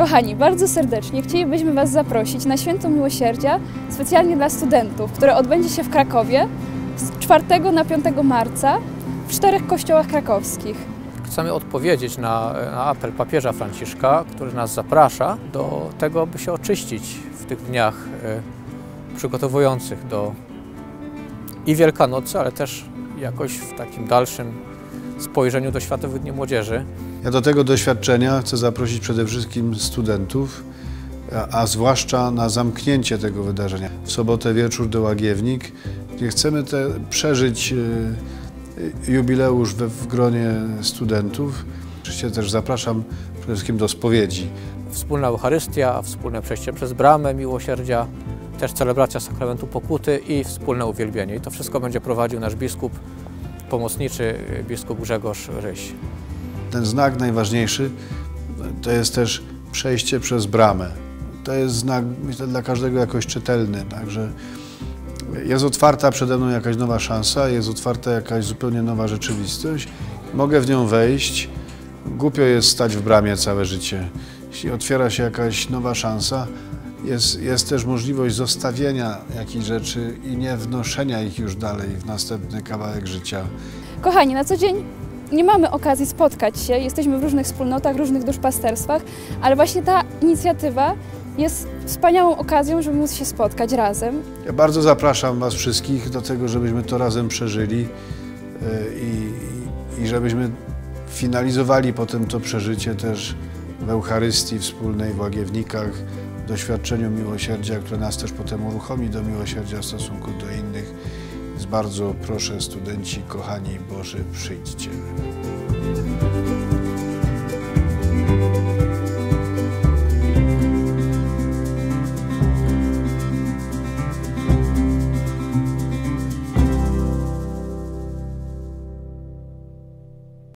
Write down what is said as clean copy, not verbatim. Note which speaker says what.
Speaker 1: Kochani, bardzo serdecznie chcielibyśmy Was zaprosić na Święto Miłosierdzia specjalnie dla studentów, które odbędzie się w Krakowie z 4 na 5 marca w 4 kościołach krakowskich.
Speaker 2: Chcemy odpowiedzieć na apel papieża Franciszka, który nas zaprasza do tego, by się oczyścić w tych dniach przygotowujących do i Wielkanocy, ale też jakoś w takim dalszym spojrzeniu do Światowych Dni Młodzieży.
Speaker 3: Ja do tego doświadczenia chcę zaprosić przede wszystkim studentów, a zwłaszcza na zamknięcie tego wydarzenia. W sobotę wieczór do Łagiewnik, gdzie chcemy przeżyć jubileusz w gronie studentów. Oczywiście też zapraszam przede wszystkim do spowiedzi.
Speaker 2: Wspólna Eucharystia, wspólne przejście przez bramę miłosierdzia, też celebracja sakramentu pokuty i wspólne uwielbienie. I to wszystko będzie prowadził nasz biskup pomocniczy, biskup Grzegorz Ryś.
Speaker 3: Ten znak najważniejszy to jest też przejście przez bramę. To jest znak, myślę, dla każdego jakoś czytelny, także jest otwarta przede mną jakaś nowa szansa, jest otwarta jakaś zupełnie nowa rzeczywistość. Mogę w nią wejść. Głupio jest stać w bramie całe życie. Jeśli otwiera się jakaś nowa szansa, jest też możliwość zostawienia jakichś rzeczy i nie wnoszenia ich już dalej w następny kawałek życia.
Speaker 1: Kochani, na co dzień nie mamy okazji spotkać się, jesteśmy w różnych wspólnotach, różnych duszpasterstwach, ale właśnie ta inicjatywa jest wspaniałą okazją, żeby móc się spotkać razem.
Speaker 3: Ja bardzo zapraszam Was wszystkich do tego, żebyśmy to razem przeżyli i żebyśmy finalizowali potem to przeżycie też w Eucharystii wspólnej, w Łagiewnikach, w doświadczeniu miłosierdzia, które nas też potem uruchomi do miłosierdzia w stosunku do innych. Więc bardzo proszę, studenci, kochani Boży, przyjdźcie.